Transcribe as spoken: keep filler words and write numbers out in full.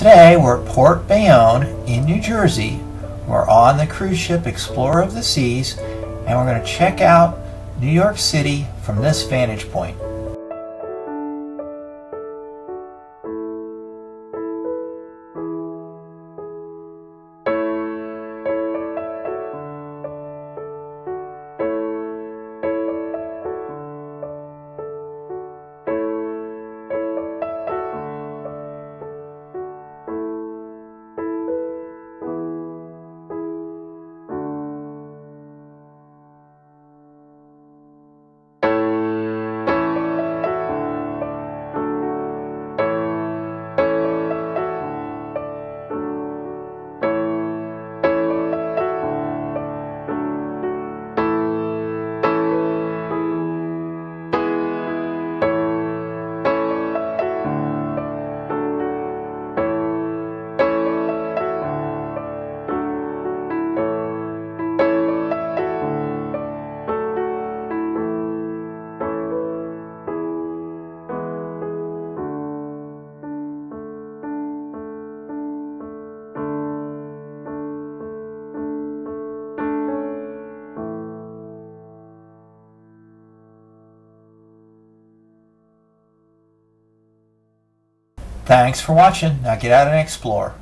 Today we're at Port Bayonne in New Jersey. We're on the cruise ship Explorer of the Seas, and we're going to check out New York City from this vantage point. Thanks for watching. Now get out and explore.